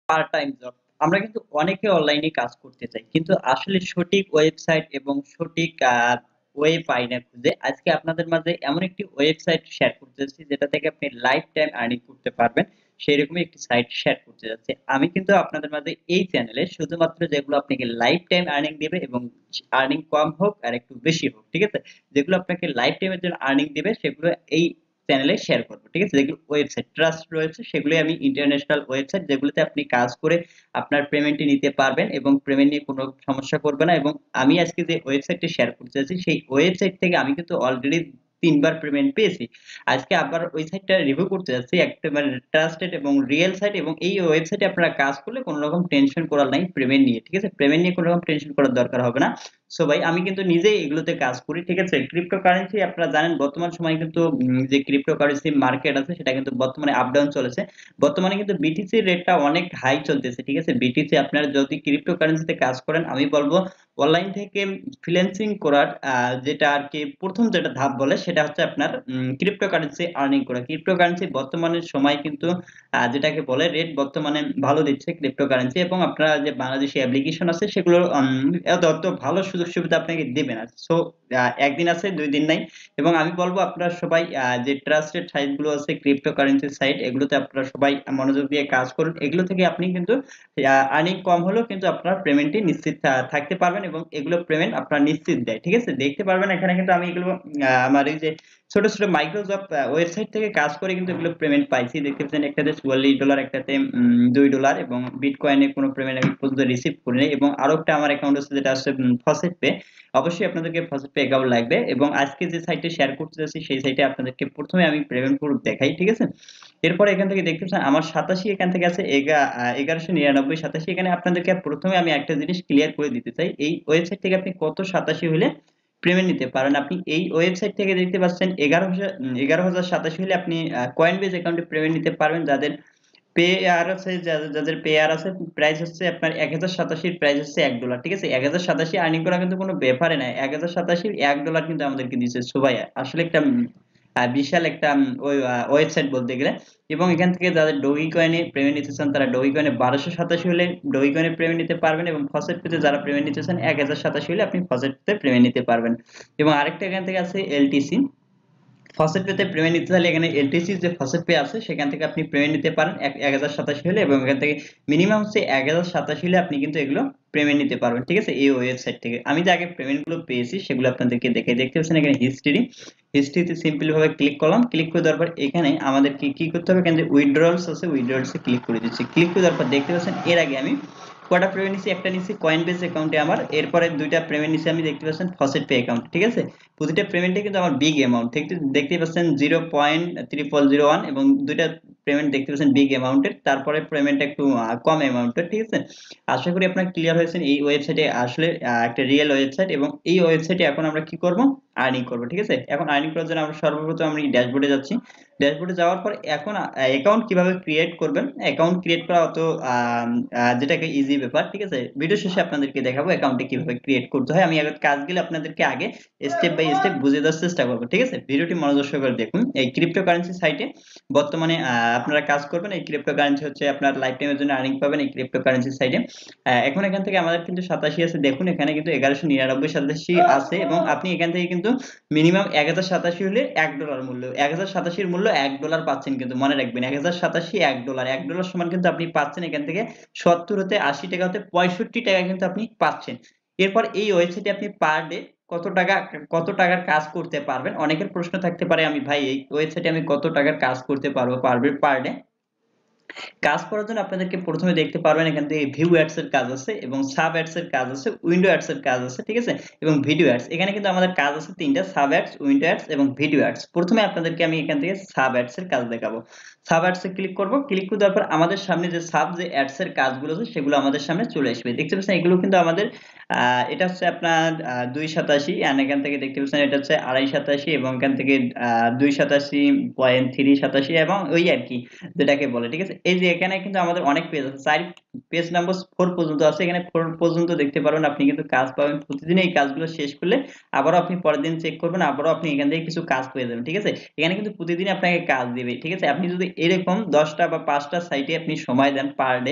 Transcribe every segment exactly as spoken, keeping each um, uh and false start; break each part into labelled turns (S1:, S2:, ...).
S1: Part time job. আমরা কিন্তু অনেকে অনলাইনে কাজ করতে চাই, কিন্তু আসলে সঠিক ওয়েবসাইট এবং সঠিক ওয়ে পাই না খুঁজে। আজকে আপনাদের মাঝে এমন একটি ওয়েবসাইট শেয়ার করতেছি যেটা থেকে আপনি লাইফ টাইম আর্নিং করতে পারবেন, সেরকমই একটি সাইট শেয়ার করতে যাচ্ছে আমি। কিন্তু আপনাদের মাঝে এই চ্যানেলে শুধুমাত্র যেগুলো আপনাকে লাইফ টাইম আর্নিং দেবে এবং আর্নিং কম হোক আর একটু বেশি হোক, ঠিক আছে, যেগুলো আপনাকে লাইফ টাইমের জন্য আর্নিং দিবে সেগুলো এই চ্যানেলে শেয়ার করবো, ঠিক আছে। যেগুলো ওয়েবসাইট ট্রাস্ট রয়েছে সেগুলো আমি ইন্টারন্যাশনাল ওয়েবসাইট যেগুলোতে আপনি কাজ করে আপনার পেমেন্টটি নিতে পারবেন এবং পেমেন্ট নিয়ে কোনো সমস্যা করবে না। এবং আমি আজকে যে ওয়েবসাইটটি শেয়ার করতে যাচ্ছি সেই ওয়েবসাইট থেকে আমি কিন্তু অলরেডি তিনবার পেমেন্ট পেয়েছি। আজকে আবার ওই সাইটটা রিভিউ করতে যাচ্ছি, একটা মানে ট্রাস্টেড এবং রিয়েল সাইট। এবং এই ওয়েবসাইটে আপনারা কাজ করলে কোনো রকম টেনশন করার নাই পেমেন্ট নিয়ে, ঠিক আছে। পেমেন্ট নিয়ে কোনো রকম টেনশন করার দরকার হবে না। সো ভাই আমি কিন্তু নিজেই এগুলোতে কাজ করি, ঠিক আছে। ক্রিপ্টোকারেন্সি আপনারা জানেন বর্তমান সময়ে কিন্তু উম, যে ক্রিপ্টোকারেন্সি মার্কেট আছে সেটা কিন্তু বর্তমানে আপ ডাউন চলেছে। বর্তমানে কিন্তু বিটিসির রেটটা অনেক হাই চলতেছে, ঠিক আছে। বিটিসি আপনারা যদি ক্রিপ্টোকারেন্সিতে কাজ করেন আমি বলবো অনলাইন থেকে ফ্রিল্যান্সিং করার আহ, যেটা আর কি প্রথম যেটা ধাপ বলে সেটা হচ্ছে আপনার ক্রিপ্টোকারেন্সি আর্নিং করা। ক্রিপ্টোকারেন্সি বর্তমানের সময় কিন্তু আহ, যেটাকে বলে রেট বর্তমানে ভালো দিচ্ছে ক্রিপ্টোকারেন্সি। এবং আপনারা যে বাংলাদেশি অ্যাপ্লিকেশন আছে সেগুলো এত অত ভালো সুযোগ সুবিধা আপনাকে দেবে না। সো একদিন আছে দুই দিন নাই। এবং আমি বলবো আপনারা সবাই আহ, যে ট্রাস্টেড সাইট গুলো আছে ক্রিপ্টোকারেন্সি সাইট, এগুলোতে আপনারা সবাই মনোযোগ দিয়ে কাজ করুন। এগুলো থেকে আপনি কিন্তু আর্নিং কম হলেও কিন্তু আপনার পেমেন্টটি নিশ্চিত থা- থাকতে পারবেন এবং এগুলো পেমেন্ট আপনার নিশ্চিত দেয়, ঠিক আছে। দেখতে পারবেন এখানে কিন্তু আমি এগুলো আহ, আমার এই যে ছোট ছোট মাইক্রোজব ওয়েবসাইট থেকে কাজ করে কিন্তু এগুলো পেমেন্ট পাইছি। দেখতে পাচ্ছেন একটাতে চুয়াল্লিশ ডলার, একটাতে দুই ডলার। এবং বিটকয়েনে কোনো পেমেন্ট আমি পর্যন্ত রিসিভ করিনি। এবং আরো একটা আমার অ্যাকাউন্ট আছে যেটা আছে ফসেট পে। অবশ্যই আপনাদেরকে ফসেট পে অ্যাকাউন্ট লাগবে। এবং আজকে যে সাইটে শেয়ার করতে যাচ্ছি সেই সাইটে আপনাদেরকে প্রথমে আমি পেমেন্ট প্রুফ দেখাই, ঠিক আছে। এরপরে এখান থেকে দেখতে পাচ্ছেন আমার সাতাশি, এখান থেকে আছে এগারোশো নিরানব্বই, সাতাশি। এখানে আপনাদেরকে প্রথমে আমি একটা জিনিস ক্লিয়ার করে দিতে চাই, এই ওয়েবসাইট থেকে আপনি কত সাতাশি হলে পেমেন্ট নিতে পারেন। আপনি এই ওয়েবসাইট থেকে দেখতে পাচ্ছেন এগারো হাজার এগারো হাজার সাতাশি হলে আপনি কয়েন বেজ অ্যাকাউন্টে পেমেন্ট নিতে পারবেন। যাদের পে আর আছে, যাদের যাদের পে আর আছে, প্রাইস হচ্ছে আপনার এক হাজার সাতাশির, প্রাইস হচ্ছে এক ডলার, ঠিক আছে। এক হাজার সাতাশি আর্নিং করা কিন্তু কোনো ব্যাপারে না, এক হাজার সাতাশির এক ডলার কিন্তু আমাদেরকে দিচ্ছে। সো ভাই আসলে একটা উম, আহ, বিশাল একটা উম, ওই ওয়েবসাইট বলতে গেলে। এবং এখান থেকে যাদের ডোগি কয়েনে পেমেন্ট নিতে চান তারা ডোগি কয়েনে বারোশো সাতাশি হলে ডোগি কয়েনে পেমেন্ট নিতে পারবেন। এবং ফসেট পেতে যারা পেমেন্ট নিতে চান এক হাজার সাতাশি হলে আপনি ফসেট পেতে পেমেন্ট নিতে পারবেন। এবং আরেকটা এখান থেকে আছে এলটিসি। ফসেট পেতে পেমেন্ট নিতে চাইলে এখানে এলটিসি যে ফসেট পে আছে সেখান থেকে আপনি পেমেন্ট নিতে পারেন এক এক হাজার সাতাশি হলে। এবং এখান থেকে মিনিমাম হচ্ছে এক হাজার সাতাশি হলে আপনি কিন্তু এগুলো পেমেন্ট নিতে পারবেন, ঠিক আছে, এই ওয়েবসাইট থেকে। আমি যে আগে পেমেন্ট গুলো পেয়েছি সেগুলো আপনাদেরকে দেখে দেখতে পাচ্ছেন এখানে হিস্ট্রি। হিস্ট্রিতে সিম্পলি ভাবে ক্লিক করলাম। ক্লিক করে দেওয়ার পর এখানে আমাদের কি কি করতে হবে, এখানে যে উইথড্রলস আছে উইথড্রলস এ ক্লিক করে দিচ্ছি। ক্লিক করে দেওয়ার পর দেখতে পাচ্ছেন এর আগে আমি কয়টা পেমেন্ট নিছি, একটা নিছি কয়েন বেস অ্যাকাউন্টে আমার, এরপরে দুইটা পেমেন্ট নিছি আমি দেখতে পাচ্ছেন ফসেট পে অ্যাকাউন্ট, ঠিক আছে। প্রতিটা পেমেন্টে কিন্তু আমার বিগ অ্যামাউন্ট দেখতে দেখতে পাচ্ছেন zero point triple zero one. এবং দুইটা পেমেন্ট দেখতে পাচ্ছেন বিগ অ্যামাউন্টের, তারপরে পেমেন্ট একটু আহ, কম অ্যামাউন্টের, ঠিক আছে। আশা করি আপনারা ক্লিয়ার হয়েছেন এই ওয়েবসাইটে আসলে আহ, একটা রিয়েল ওয়েবসাইট। এবং এই ওয়েবসাইটে এখন আমরা কি করব, আর্নিং করব, ঠিক আছে। এখন আর্নিং করার জন্য আমরা সর্বপ্রথম আমি ড্যাশবোর্ডে যাচ্ছি। ড্যাশবোর্ডে যাওয়ার পর এখন অ্যাকাউন্ট কিভাবে ক্রিয়েট করবেন, অ্যাকাউন্ট ক্রিয়েট করা অত আহ, আহ, যেটাকে ইজি ব্যাপার, ঠিক আছে। ভিডিও শেষে আপনাদেরকে দেখাবো অ্যাকাউন্টে কিভাবে ক্রিয়েট করতে হয়। আমি আগে কাজগুলো আপনাদেরকে আগে স্টেপ বাই স্টেপ বুঝিয়ে দেওয়ার চেষ্টা করবো, ঠিক আছে। ভিডিওটি মনোযোগ সহকারে দেখুন। এই ক্রিপ্টোকারেন্সি সাইটে বর্তমানে আহ, আপনারা কাজ করবেন। এই ক্রিপ্টোকারেন্সি হচ্ছে আপনার লাইফ টাইমের জন্য আর্নিং পাবেন এই ক্রিপ্টোকারেন্সি সাইটে। এখন এখান থেকে আমাদের কিন্তু সাতাশি আছে, দেখুন এখানে কিন্তু এগারোশো নিরানব্বই সাতাশি আছে। এবং আপনি এখান থেকে কিন্তু মিনিমাম এক হাজার সাতাশি হলে এক ডলার মূল্য, এক হাজার সাতাশির মূল্য এক ডলার পাচ্ছেন। কিন্তু মনে রাখবেন এক হাজার সাতাশি এক ডলার, এক ডলার সমান কিন্তু আপনি পাচ্ছেন এখান থেকে সত্তর হতে আশি টাকা হতে পঁয়ষট্টি টাকা কিন্তু আপনি পাচ্ছেন। এরপর এই ওয়েবসাইটে আপনি পার ডে কত টাকা কত টাকার কাজ করতে পারবেন। অনেকের প্রশ্ন থাকতে পারে আমি ভাই এই ওয়েবসাইটে আমি কত টাকার কাজ করতে পারবো পারবে পার ডে। কাজ করার জন্য আপনাদেরকে প্রথমে দেখতে পারবেন এখান থেকে ভিউ অ্যাডস এর কাজ আছে এবং সাব অ্যাডস এর কাজ আছে, উইন্ডো অ্যাডস এর কাজ আছে, ঠিক আছে, এবং ভিডিও অ্যাডস। এখানে কিন্তু আমাদের কাজ আছে তিনটা, সাব অ্যাডস, উইন্ডো অ্যাডস এবং ভিডিও অ্যাডস। প্রথমে আপনাদেরকে আমি এখান থেকে সাব অ্যাডস এর কাজ দেখাবো। সাব অ্যাডস এ ক্লিক করব। ক্লিক করে দেওয়ার পর আমাদের সামনে যে সাব যে অ্যাডস এর কাজগুলো আছে সেগুলো আমাদের সামনে চলে আসবে। দেখতে পাচ্ছেন এগুলো কিন্তু আমাদের আহ, এটা হচ্ছে আপনার আহ, দুই সাতাশি, and এখান থেকে দেখতে পাচ্ছেন এটা হচ্ছে আড়াই সাতাশি, এবং এখান থেকে আহ, দুই সাতাশি পয়েন্ট থ্রি সাতাশি এবং ওই আর কি যেটাকে বলে, ঠিক আছে। এই যে এখানে কিন্তু আমাদের অনেক পেজ আছে, চার পেজ নাম্বার ফোর পর্যন্ত আছে। এখানে ফোর পর্যন্ত দেখতে পারবেন আপনি কিন্তু কাজ পাবেন প্রতিদিন। এই কাজগুলো শেষ করলে আবারও আপনি পরের দিন চেক করবেন, আবারও আপনি এখান থেকে কিছু কাজ পেয়ে যাবেন, ঠিক আছে। এখানে কিন্তু প্রতিদিন আপনাকে কাজ দিবে, ঠিক আছে। আপনি যদি এরকম দশটা বা পাঁচটা সাইটে আপনি সময় দেন পার ডে,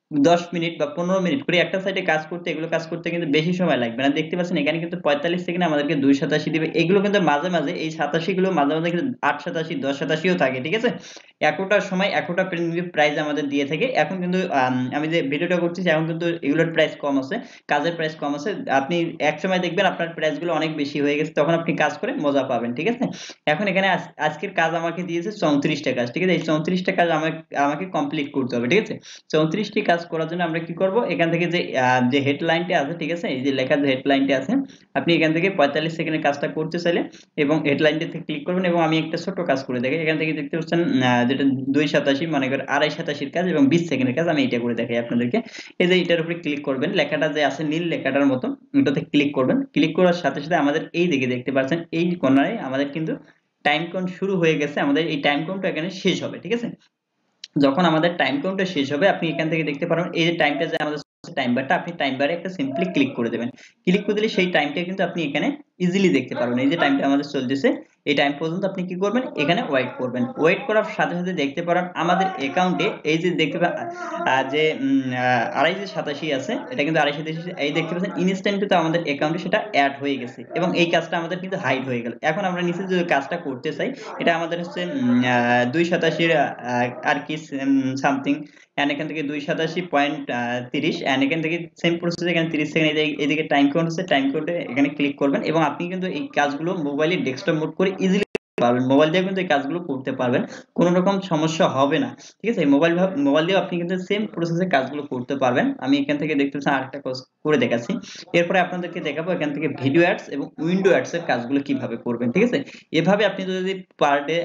S1: দশ মিনিট বা পনেরো মিনিট করে একটা সাইটে কাজ করতে এগুলো কাজ করতে কিন্তু বেশি সময় লাগবে না। দেখতে পাচ্ছেন এখানে কিন্তু পঁয়তাল্লিশ সেকেন্ডে আমাদেরকে দুই সাতাশি দিবে। এগুলো কিন্তু মাঝে, মাঝে এই সাতাশি গুলো মাঝে, মাঝে কিন্তু আট সাতাশি দশ সাতাশি ও থাকে। ঠিক আছে? এতটা সময় এতটা প্রাইস আমাদের দিয়ে থাকে। এখন কিন্তু আম আমি যে ভিডিওটা করতেছি এখন কিন্তু এগুলোর প্রাইস কম আছে। কাজের প্রাইস কম আছে। আপনি একসময় দেখবেন আপনার প্রাইস গুলো অনেক বেশি হয়ে গেছে। তখন আপনি কাজ করে মজা পাবেন। ঠিক আছে? এখন এখানে আজ আজকের কাজ আমাকে দিয়েছে চৌত্রিশ টা কাজ। ঠিক আছে? এই চৌত্রিশ টা কাজ আমাকে আমাকে কমপ্লিট করতে হবে। ঠিক আছে? চৌত্রিশ টি কাজ করার জন্য আমরা কি করব? এখান থেকে যে আহ, যে হেডলাইনটা আছে, ঠিক আছে, এই যে লেখা যে হেডলাইনটা আছে, আপনি এখান থেকে পঁয়তাল্লিশ সেকেন্ডের কাজটা করতে চাইলে এবং হেডলাইনটাতে ক্লিক করবেন এবং আমি একটা ছোট কাজ করে দেখাই। এখান থেকে দেখতে পাচ্ছেন আহ, যেটা দুই সাতাশি মনে করেন আড়াই সাতাশির কাজ এবং বিশ সেকেন্ডের কাজ, আমি এটা করে দেখাই আপনাদেরকে। এই যে এটার উপরে ক্লিক করবেন, লেখাটা যে আছে নীল লেখাটার মতো, ওটাতে ক্লিক করবেন। ক্লিক করার সাথে সাথে আমাদের এই দিকে দেখতে পাচ্ছেন এই কর্নারে আমাদের কিন্তু টাইম কাউন্ট শুরু হয়ে গেছে। আমাদের এই টাইম কাউন্টটা এখানে শেষ হবে। ঠিক আছে? যখন আমাদের টাইম কাউন্টটা শেষ হবে আপনি এখান থেকে দেখতে পারবেন এই যে টাইমটা যে আমাদের টাইম বারটা, আপনি টাইম বারে একটা সিম্পলি ক্লিক করে দেবেন। ক্লিক করে দিলে সেই টাইমটা কিন্তু আপনি এখানে ইজিলি দেখতে পারবেন। এই যে টাইমটা আমাদের চলতেছে এই টাইম পর্যন্ত আপনি কি করবেন, এখানে ওয়েট করবেন। ওয়েট করার সাথে সাথে দেখতে পারেন আমাদের অ্যাকাউন্টে এই যে দেখতে পা- আহ, যে উম, আহ, আড়াই যে সাতাশি আছে, এটা কিন্তু আড়াই সাতাশি, এই দেখতে পাচ্ছেন ইনস্ট্যান্ট কিন্তু আমাদের অ্যাকাউন্টে সেটা অ্যাড হয়ে গেছে এবং এই কাজটা আমাদের কিন্তু হাইড হয়ে গেল। এখন আমরা নিচে যে কাজটা করতে চাই এটা আমাদের হচ্ছে উম, আহ, দুই সাতাশির আর কি সামথিং, এন্ড এখান থেকে দুই সাতাশি পয়েন্ট তিরিশ, এন্ড এখান থেকে সেম প্রসেস এখানে তিরিশ সেকেন্ড, এদিকে টাইম কাউন্ট হচ্ছে, টাইম কাউন্টে এখানে ক্লিক করবেন এবং আপনি কিন্তু এই কাজগুলো মোবাইলে ডেস্কটপ মোড করে ইজিলি পারবেন। মোবাইল দিয়ে কিন্তু এই কাজগুলো করতে পারবেন, কোনো রকম সমস্যা হবে না। ঠিক আছে? মোবাইল মোবাইল দিয়ে আপনি কিন্তু সেম প্রসেসে কাজগুলো করতে পারবেন। আমি এখান থেকে দেখতে পাচ্ছি আরেকটা কাজ করে দেখাচ্ছি। এরপরে আপনাদেরকে দেখাবো এখান থেকে ভিডিও অ্যাডস এবং উইন্ডো অ্যাডস এর কাজগুলো কিভাবে করবেন। ঠিক আছে? এভাবে আপনি যদি পার ডে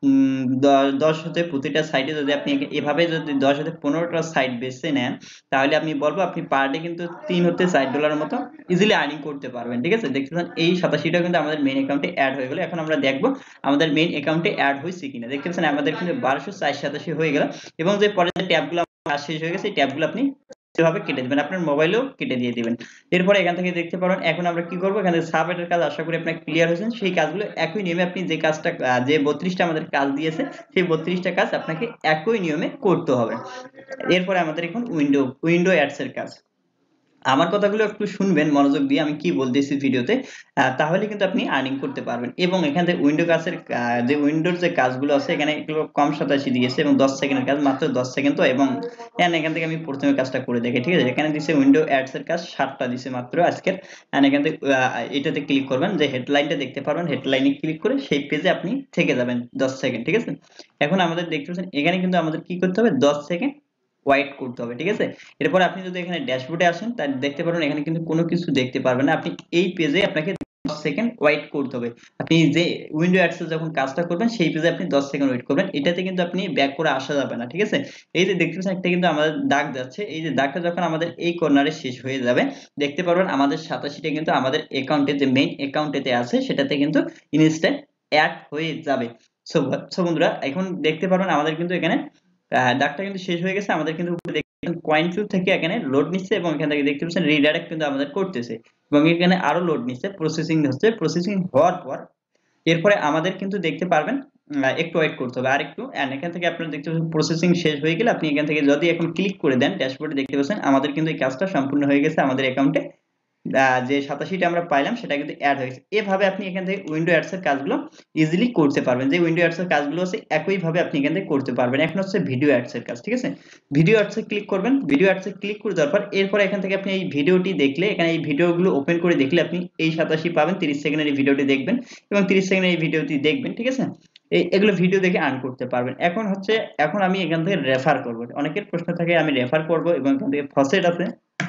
S1: দশ হতে প্রতিটা সাইটে যদি আপনি এভাবে যদি দশ হতে পনেরোটা সাইট বেছে নেন, তাহলে আমি বলবো আপনি পার ডে কিন্তু তিন হতে চার ডলারের মতো ইজিলি আর্নিং করতে পারবেন। ঠিক আছে? দেখতে পাচ্ছেন এই সাতাশিটা কিন্তু আমাদের মেইন অ্যাকাউন্টে অ্যাড হয়ে গেল। এখন আমরা দেখবো আমাদের মেইন অ্যাকাউন্টে অ্যাড হয়েছে কিনা। দেখতে পাচ্ছেন আমাদের কিন্তু বারোশো চার সাতাশি হয়ে গেল এবং যে পরে যে ট্যাবগুলো কাজ শেষ হয়ে গেছে এই ট্যাবগুলো আপনি এভাবে কেটে দিবেন, আপনার মোবাইলেও কেটে দিয়ে দিবেন। এরপরে এখান থেকে দেখতে পারেন এখন আমরা কি করবো, এখানে সাবহেডের কাজ আশা করি আপনার ক্লিয়ার হয়েছেন। সেই কাজগুলো একই নিয়মে আপনি যে কাজটা আহ, যে বত্রিশটা আমাদের কাজ দিয়েছে সেই বত্রিশটা কাজ আপনাকে একই নিয়মে করতে হবে। এরপরে আমাদের এখন উইন্ডো উইন্ডো অ্যাডস এর কাজ। আমার কথাগুলো একটু শুনবেন মনোযোগ দিয়ে আমি কি বলতেছি ভিডিওতে, আহ, তাহলে কিন্তু আপনি আর্নিং করতে পারবেন। এবং এখান থেকে উইন্ডো কাজের আহ, যে উইন্ডোর যে কাজগুলো আছে এখানে এগুলো কম সাতাশি দিয়েছে এবং দশ সেকেন্ডের কাজ, মাত্র দশ সেকেন্ড তো। এবং and এখান থেকে আমি প্রথমে কাজটা করে দেখি। ঠিক আছে? এখানে দিছে উইন্ডো অ্যাডস এর কাজ সাতটা দিছে মাত্র আজকের। and এখান থেকে আহ, এটাতে ক্লিক করবেন, যে হেডলাইনটা দেখতে পারবেন, হেডলাইনে ক্লিক করে সেই পেজে আপনি থেকে যাবেন দশ সেকেন্ড। ঠিক আছে? এখন আমাদের দেখতে পাচ্ছেন এখানে কিন্তু আমাদের কি করতে হবে, দশ সেকেন্ড ওয়াইট করতে হবে। ঠিক আছে? এরপর আপনি যদি এখানে ড্যাশবোর্ডে আসেন তাহলে দেখতে পারবেন এখানে কিন্তু কোনো কিছু দেখতে পারবেন না। আপনি এই পেজে আপনাকে দশ সেকেন্ড ওয়েট করতে হবে। আপনি যে উইন্ডো অ্যাডসে যখন কাজটা করবেন সেই পেজে আপনি দশ সেকেন্ড ওয়েট করবেন। এটাতে কিন্তু আপনি ব্যাক করে আসা যাবে না। ঠিক আছে? এই যে দেখতে পাচ্ছেন একটা কিন্তু আমাদের দাগ যাচ্ছে, এই যে দাগটা যখন আমাদের এই কর্নারে শেষ হয়ে যাবে দেখতে পারবেন আমাদের সাতাশিটা কিন্তু আমাদের অ্যাকাউন্টে যে মেইন অ্যাকাউন্টেতে আছে সেটাতে কিন্তু ইনস্ট্যান্ট অ্যাড হয়ে যাবে। সো সো বন্ধুরা এখন দেখতে পারবেন আমাদের কিন্তু এখানে আহ, দাগটা কিন্তু শেষ হয়ে গেছে। আমাদের কিন্তু উপরে দেখতে কয়েন ফিউ থেকে এখানে লোড নিচ্ছে এবং এখান থেকে দেখতে পাচ্ছেন রিডাইরেক্ট কিন্তু আমাদের করতেছে এবং এখানে আরো লোড নিচ্ছে, প্রসেসিং হচ্ছে। প্রসেসিং হওয়ার পর এরপরে আমাদের কিন্তু দেখতে পারবেন আহ, একটু ওয়েট করতে হবে আর একটু। এন্ড এখান থেকে আপনারা দেখতে পাচ্ছেন প্রসেসিং শেষ হয়ে গেলে আপনি এখান থেকে যদি এখন ক্লিক করে দেন ড্যাশবোর্ডে দেখতে পাচ্ছেন আমাদের কিন্তু এই কাজটা সম্পূর্ণ হয়ে গেছে। আমাদের অ্যাকাউন্টে আহ, যে সাতাশিটা আমরা পাইলাম সেটা কিন্তু অ্যাড হয়েছে। এভাবে আপনি এখান থেকে উইন্ডো অ্যাডস এর কাজগুলো ইজিলি করতে পারবেন। যে উইন্ডো অ্যাডস এর কাজগুলো আছে একই ভাবে আপনি এখান থেকে করতে পারবেন। এখন হচ্ছে ভিডিও অ্যাডস এর কাজ। ঠিক আছে? ভিডিও অ্যাডস এ ক্লিক করবেন, ভিডিও অ্যাডস এ ক্লিক করে দেওয়ার পর এরপর এখান থেকে আপনি এই ভিডিওটি দেখলে, এখানে এই ভিডিওগুলো ওপেন করে দেখলে আপনি এই সাতাশি পাবেন। তিরিশ সেকেন্ডের এই ভিডিওটি দেখবেন এবং তিরিশ সেকেন্ডের এই ভিডিওটি দেখবেন। ঠিক আছে? এই এগুলো ভিডিও দেখে আর্ন করতে পারবেন। এখন হচ্ছে এখন আমি এখান থেকে রেফার করব। অনেকের প্রশ্ন থাকে আমি রেফার করব এবং এখান থেকে ফসেট আছে,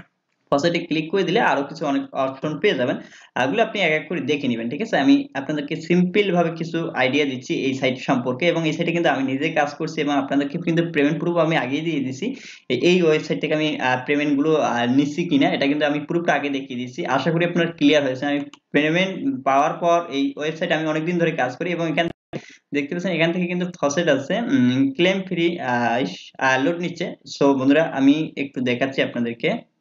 S1: ফসেটে ক্লিক করে দিলে আরো কিছু অনেক অপশন পেয়ে যাবেন। এগুলো আপনি এক এক করে দেখে নেবেন। ঠিক আছে? আমি আপনাদেরকে সিম্পল ভাবে কিছু আইডিয়া দিচ্ছি এই সাইট সম্পর্কে এবং এই সাইটে কিন্তু আমি নিজে কাজ করছি এবং আপনাদেরকে কিন্তু পেমেন্ট প্রুফ আমি আগেই দিয়ে দিছি। এ- এই ওয়েবসাইট থেকে আমি পেমেন্ট গুলো আহ, নিচ্ছি কিনা এটা কিন্তু আমি প্রুফটা আগে দেখিয়ে দিচ্ছি। আশা করি আপনার ক্লিয়ার হয়েছে। আমি পেমেন্ট পাওয়ার পর এই ওয়েবসাইট আমি অনেকদিন ধরে কাজ করি এবং এখানে দেখতে পাচ্ছেন এখান থেকে কিন্তু ফসেট আছে, ক্লেম ফ্রি লোড নিচ্ছে। সো বন্ধুরা আমি একটু দেখাচ্ছি আপনাদেরকে।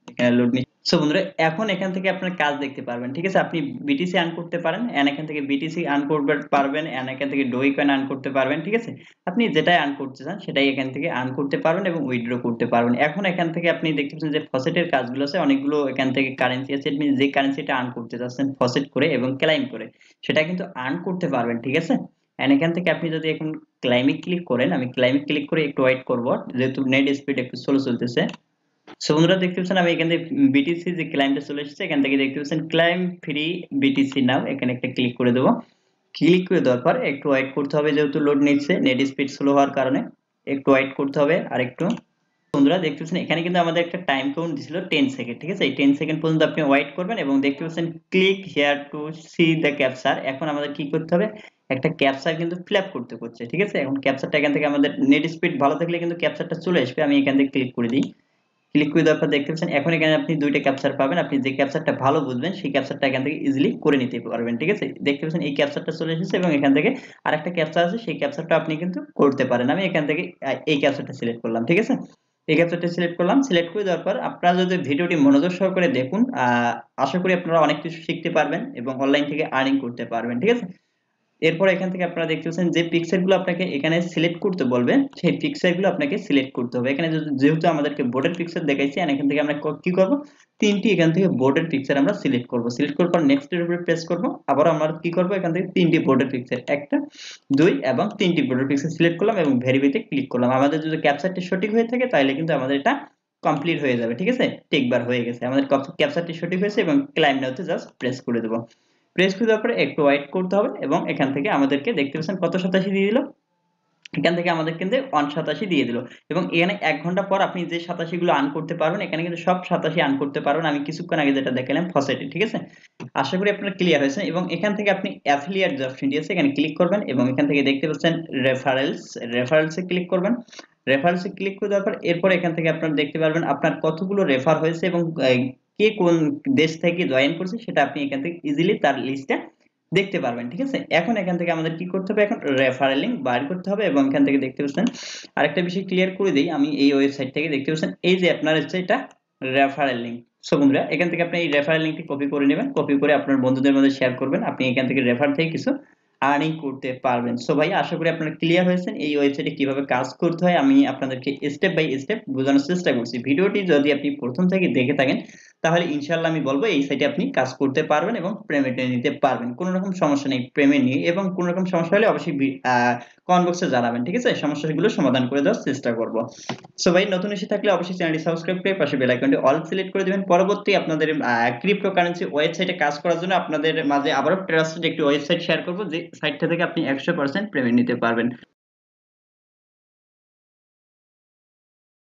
S1: এখানে লোড নি সো বন্ধুরা এখন এখান থেকে আপনার কাজ দেখতে পারবেন, ঠিক আছে? আপনি বিটিসি আর্ন করতে পারেন, এন্ড এখান থেকে বিটিসি আর্ন করতে পারবেন, এন্ড এখান থেকে ডোই কয়েন আর্ন করতে পারবেন, ঠিক আছে? আপনি যেটাই আর্ন করতে চান সেটাই এখান থেকে আর্ন করতে পারবেন এবং উইথড্র করতে পারবেন। এখন এখান থেকে আপনি দেখতে পাচ্ছেন যে ফসেটের কাজগুলো আছে, অনেকগুলো এখান থেকে কারেন্সি আছে। আপনি যে কারেন্সিটা আর্ন করতে চাচ্ছেন ফসেট করে এবং ক্লাইম করে সেটা কিন্তু আর্ন করতে পারবেন, ঠিক আছে? এন্ড এখান থেকে আপনি যদি এখন ক্লাইমে ক্লিক করেন, আমি ক্লাইমে ক্লিক করে একটু ওয়েট করব যেহেতু নেট স্পিড একটু স্লো চলতেছে। সো বন্ধুরা দেখতে পাচ্ছেন আমি এখান থেকে বিটিসি যে ক্লায়েন্টটা চলে এসেছে, এখান থেকে দেখতে পাচ্ছেন ক্লাইম ফ্রি বিটিসি নাও, এখানে একটা ক্লিক করে দেবো। ক্লিক করে দেওয়ার পর একটু ওয়েট করতে হবে যেহেতু লোড নিচ্ছে, নেট স্পিড স্লো হওয়ার কারণে একটু ওয়েট করতে হবে আর একটু। বন্ধুরা দেখতে পাচ্ছেন এখানে কিন্তু আমাদের একটা টাইম কাউন্ট দিছিল টেন সেকেন্ড, ঠিক আছে? এই টেন সেকেন্ড পর্যন্ত আপনি ওয়েট করবেন এবং দেখতে পাচ্ছেন click here to see the captcha. এখন আমাদের কি করতে হবে, একটা ক্যাপচার কিন্তু ফিল আপ করতে হচ্ছে, ঠিক আছে? এখন ক্যাপচারটা এখান থেকে আমাদের নেট স্পিড ভালো থাকলে কিন্তু ক্যাপচারটা চলে আসবে। আমি এখান থেকে ক্লিক করে দিই। ক্লিক করে দেওয়ার পর দেখতে পাচ্ছেন এখন এখানে আপনি দুইটা ক্যাপচার পাবেন। আপনি যে ক্যাপচারটা ভালো বুঝবেন সেই ক্যাপচারটা এখান থেকে ইজিলি করে নিতে পারবেন, ঠিক আছে? দেখতে পাচ্ছেন এই ক্যাপচারটা চলে এসেছে এবং এখান থেকে আরেকটা ক্যাপচার আছে, সেই ক্যাপচারটা আপনি কিন্তু করতে পারেন। আমি এখান থেকে আহ, এই ক্যাপচারটা সিলেক্ট করলাম, ঠিক আছে? এই ক্যাপচারটা সিলেক্ট করলাম। সিলেক্ট করে দেওয়ার পর আপনারা যদি ভিডিওটি মনোযোগ সহকারে দেখুন, আহ আশা করি আপনারা অনেক কিছু শিখতে পারবেন এবং অনলাইন থেকে আর্নিং করতে পারবেন, ঠিক আছে? এরপর এখান থেকে আপনারা দেখতে পাচ্ছেন যে পিকচার গুলো আপনাকে এখানে সিলেক্ট করতে বলবে, সেই পিকচার গুলো আপনাকে সিলেক্ট করতে হবে। এখানে যদি- যেহেতু আমাদেরকে বোর্ডের পিকচার দেখাইছে, আর এখান থেকে আমরা ক- কি করব, তিনটি এখান থেকে বোর্ডের পিকচার আমরা সিলেক্ট করব। সিলেক্ট করার পর নেক্সট এর উপরে প্রেস করব। আবার আমরা কি করব, এখান থেকে তিনটি বোর্ডের পিকচার, একটা, দুই এবং তিনটি বোর্ডের পিকচার সিলেক্ট করলাম এবং ভেরিফাইতে ক্লিক করলাম। আমাদের যদি ক্যাপচারটি সঠিক হয়ে থাকে তাহলে কিন্তু আমাদের এটা কমপ্লিট হয়ে যাবে, ঠিক আছে? টিকবার হয়ে গেছে, আমাদের ক্যাপচারটি সঠিক হয়েছে এবং ক্লাইম নাওতে জাস্ট প্রেস করে দেব। প্রেস করে দেওয়ার পরে একটু ওয়েট করতে হবে এবং এখান থেকে আমাদেরকে দেখতে পাচ্ছেন কত শতাংশ দিয়ে দিল, এখান থেকে আমাদের কিন্তু ওয়ান সাতাশি দিয়ে দিল। এবং এখানে এক ঘন্টা পর আপনি যে সাতাশি গুলো আর্ন করতে পারবেন, এখানে কিন্তু সব সাতাশি আর্ন করতে পারবেন। আমি কিছুক্ষণ আগে যেটা দেখালাম ফসেটে, ঠিক আছে? আশা করি আপনারা ক্লিয়ার হয়েছে। এবং এখান থেকে আপনি অ্যাফিলিয়েট যে অপশনটি আছে এখানে ক্লিক করবেন এবং এখান থেকে দেখতে পাচ্ছেন রেফারেলস, রেফারেলসে ক্লিক করবেন। রেফারেলসে ক্লিক করে দেওয়ার পর এরপর এখান থেকে আপনারা দেখতে পারবেন আপনার কতগুলো রেফার হয়েছে এবং আহ, কে কোন দেশ থেকে জয়েন করছে সেটা আপনি এখান থেকে ইজিলি তার লিস্টটা দেখতে পারবেন, ঠিক আছে? এখন এখান থেকে আমাদের কি করতে হবে, এখন রেফারেল লিংক বার করতে হবে এবং এখান থেকে দেখতে পাচ্ছেন আরেকটা বিষয় ক্লিয়ার করে দিই আমি, এই ওয়েবসাইট থেকে দেখতে পাচ্ছেন এই যে আপনার হচ্ছে এটা রেফারেল লিংক। সো বন্ধুরা এখান থেকে আপনি এই রেফারেল লিংকটি কপি করে নেবেন, কপি করে আপনার বন্ধুদের মধ্যে শেয়ার করবেন। আপনি এখান থেকে রেফার থেকে কিছু আর্নিং করতে পারবেন। সো ভাই আশা করি আপনারা ক্লিয়ার হয়েছেন এই ওয়েবসাইটে কিভাবে কাজ করতে হয়। আমি আপনাদেরকে স্টেপ বাই স্টেপ বোঝানোর চেষ্টা করছি। ভিডিওটি যদি আপনি প্রথম থেকে দেখে থাকেন তাহলে ইনশাআল্লাহ আমি বলবো এই সাইটে আপনি কাজ করতে পারবেন এবং পেমেন্ট নিতে পারবেন, কোনো রকম সমস্যা নেই পেমেন্ট নিয়ে। এবং কোনো রকম সমস্যা হলে অবশ্যই কমেন্ট বক্সে জানাবেন, ঠিক আছে? সমস্যাগুলো সমাধান করে দেওয়ার চেষ্টা করব। সো ভাই নতুন এসে থাকলে অবশ্যই চ্যানেলটি সাবস্ক্রাইব করে পাশে বেল আইকনটি অল সিলেক্ট করে দিবেন। পরবর্তী আপনাদের ক্রিপ্টোকারেন্সি ওয়েবসাইটে কাজ করার জন্য আপনাদের মাঝে আবারও ট্রাস্টেড একটি ওয়েবসাইট শেয়ার করব যে সাইটটা থেকে আপনি একশো পার্সেন্ট পেমেন্ট নিতে পারবেন।